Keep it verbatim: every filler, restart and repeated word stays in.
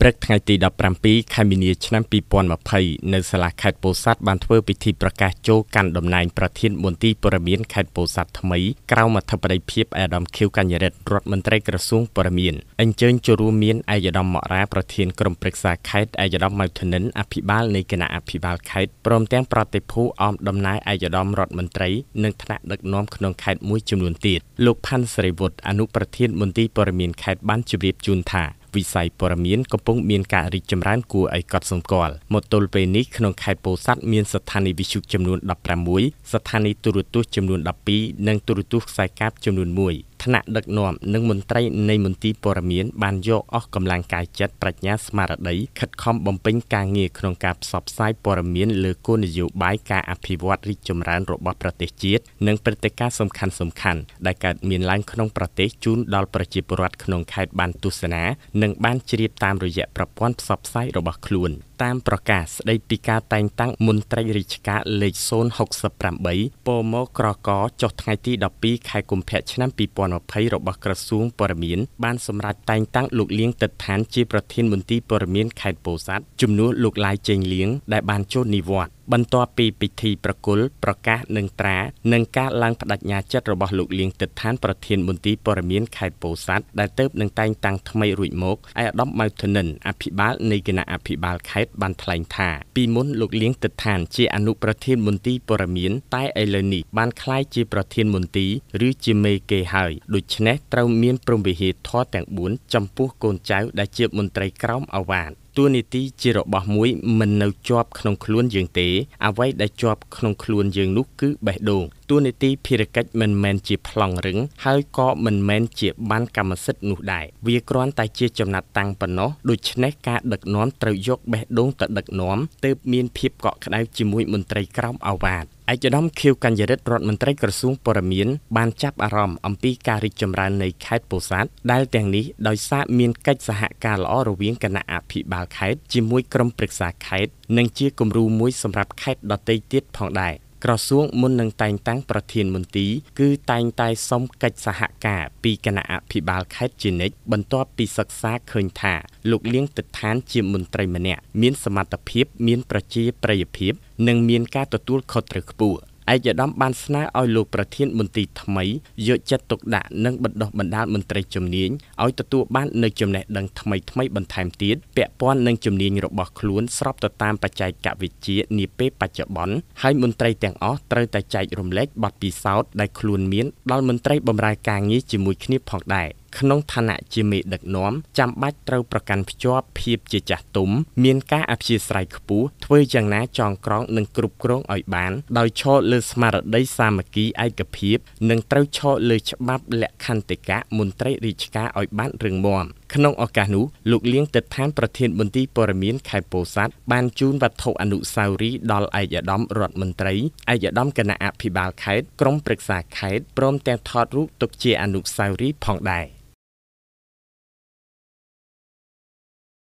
ព្រឹកថ្ងៃទីដប់ប្រាំពីរខែមីនាឆ្នាំពីរពាន់ម្ភៃនៅសាលាខេត្តពោធិ៍សាត់បានធ្វើពិធីប្រកាសចូលកាន់តំណែងប្រធានមន្ទីរព័ត៌មានខេត្តពោធិ៍សាត់ថ្មីក្រោមអធិបតីភាពអាដាមខៀវកញ្ញរិទ្ធរដ្ឋមន្ត្រីក្រសួងព័ត៌មានអញ្ជើញចូលរួមមានអាយដាមម៉ារ៉ាប្រធានក្រុមប្រឹក្សាខេត្តអាយដាមម៉ៅធនិនអភិបាលនៃគណៈអភិបាលខេត្តព្រមទាំងប្រតិភូអមដំណើរអាយដាមរដ្ឋមន្ត្រីនិងថ្នាក់ដឹកនាំក្នុងខេត្តមួយចំនួនទៀតលោកផាន់សេរីវុឌ្ឍអនុប្រធានមន្ទីរព័ត៌មានខេត្តបានជម្រាបជូនថាវិស័យព័ត៌មានកំពុងមានការរីកចម្រើនគួរឲ្យកត់សម្គាល់មកទល់ពេលនេះក្នុងខេត្តពោធិ៍សាត់មានស្ថានីយ៍វិទ្យុចំនួនដប់ប្រាំមួយស្ថានីយ៍ទូរទស្សន៍ចំនួនដប់ពីរនិងទូរទស្សន៍ខ្សែកាបចំនួនមួយថ្នាក់ដឹកនាំនិងមន្ត្រីនៃមន្ទីរព័ត៌មានបានយកអស់កម្លាំងកាយចិត្តប្រាជ្ញាស្មារតីខិតខំបំពេញការងារក្នុងការផ្សព្វផ្សាយព័ត៌មានលើគោលនយោបាយការអភិវឌ្ឍរីកចម្រើនរបស់ប្រទេសជាតិនិងព្រឹត្តិការណ៍សំខាន់សំខាន់ដែលកើតមានឡើងក្នុងប្រទេសជូនដល់ប្រជាពលរដ្ឋក្នុងខេត្តបានទស្សនានិងបានជ្រាបតាមរយៈប្រព័ន្ធផ្សព្វផ្សាយរបស់ខ្លួនតាមប្រកាសស្ដីពីការតែងតាំងមន្ត្រីរាជការលេខศูนย์หกสิบแปดពមក្រកចុះថ្ងៃទីដប់ពីរខែកុម្ភៈឆ្នាំពីរពាន់ម្ភៃរបស់ក្រសួងព័ត៌មានបានសម្រេចតែងតាំងលោកលៀងទិដ្ឋានជាប្រធានមន្ទីរព័ត៌មានខេត្តពោធិ៍សាត់ជំនួសលោកឡាយចេងលៀងដែលបានចូលនិវត្តន៍បន្ទាប់ពីពិធីប្រគល់ប្រកាសនឹងត្រានិងការឡើងបដិញ្ញាចិត្តរបស់លោកលៀងទិដ្ឋានប្រធានមន្ទីរព័ត៌មានខេត្តពោធិ៍សាត់ដែលទៅនឹងតែងតាំងថ្មីរួចមកអាដាមម៉ៅធនិនអភិបាលនៃគណៈអភិបាលខេត្តបានថ្លែងថាពីមុនលោកលៀងទិដ្ឋានជាអនុប្រធានមន្ទីរព័ត៌មានតែឥឡូវនេះបានក្លាយជាប្រធានមន្ទីរឬជាមេគេហើយដូច្នេះត្រូវមានព្រហ្មវិហារធម៌ទាំងបួនចំពោះកូនចៅដែលជាមន្ត្រីក្រមអាវ៉ាតតួនាទីជារបស់មួយមិននៅជាប់ក្នុងខ្លួនយើងទេអ្វីដែលជាប់ក្នុងខ្លួនយើងនោះគឺបេះដូងតួនាទីភារកិច្ចមិនមែនជាប្លង់រឹងហើយក៏មិនមែនជាបានកម្មសិទ្ធិនោះដែរវាគ្រាន់តែជាចំណាត់តាំងប៉ុណ្ណោះដូច្នេះការដឹកនាំត្រូវយកបេះដូងទៅដឹកនាំទើបមានភាពកក់ក្ដៅជាមួយមន្ត្រីក្រមអាវ៉ាតឯកឧត្តមខៀវកញ្ញរិទ្ធរដ្ឋមន្ត្រីក្រសួងព័ត៌មានបានចាប់អារម្មណ៍អំពីការរីកចម្រើននៃខេត្តពោធិ៍សាត់ដែលទាំងនេះដោយសារមានកិច្ចសហការល្អរវាងគណៈអភិបាលខេត្តជាមួយក្រុមប្រឹក្សាខេត្តនិងជាគំរូមួយសម្រាប់ខេត្តដទៃទៀតផងដែរក្រសួងមុននឹងតែងតាំងប្រធានមន្ទីរគឺតែងតែសុំកិច្ចសហការពីគណៈអភិបាលខេត្តជានិច្ចបន្ទាប់ពីសិក្សាឃើញថាលោកលៀងទិដ្ឋានជាមន្ត្រីម្នាក់មានសមត្ថភាពមានប្រជាប្រិយភាពនិងមានការទទួលខុសត្រូវខ្ពស់ឯកឧត្តមបានស្នើឲ្យលោកប្រធានមន្ទីរថ្មីយកចិត្តទុកដាក់និងបណ្ដុះបណ្ដាលមន្ត្រីជំនាញឲ្យទទួលបាននូវចំណេះដឹងថ្មីថ្មីបន្ថែមទៀតពាក់ព័ន្ធនឹងជំនាញរបស់ខ្លួនស្របទៅតាមបច្ចេកវិទ្យានាពេលបច្ចុប្បន្នហើយមន្ត្រីទាំងអស់ត្រូវតែចែករំលែកបទពិសោធន៍ដែលខ្លួនមានដល់មន្ត្រីបម្រើការងារជាមួយគ្នាផងដែរក្នុងឋានៈជាមេដឹកនាំចាំបាច់ត្រូវប្រកាន់ភ្ជាប់ភាពជាចាស់ទុំមានការអព្យាស្រ័យខ្ពស់ធ្វើយ៉ាងណាចងក្រងនិងគ្រប់គ្រងឲ្យបានដោយឈរលើស្មារតីសាមគ្គីឯកភាពនិងត្រូវឈរលើច្បាប់លក្ខន្តិកៈមន្ត្រីរាជការឲ្យបានរឹងមាំក្នុងឱកាសនោះលោកលៀងទិដ្ឋានប្រធានមន្ទីរព័ត៌មានខេត្តពោធិ៍សាត់បានជូនវត្ថុអនុស្សាវរីយ៍ដល់ឯកឧត្តមរដ្ឋមន្ត្រីឯកឧត្តមគណៈអភិបាលខេត្តក្រុមប្រឹក្សាខេត្តព្រមទាំងថតរូបទុកជាអនុស្សាវរីយ៍ផងដែរ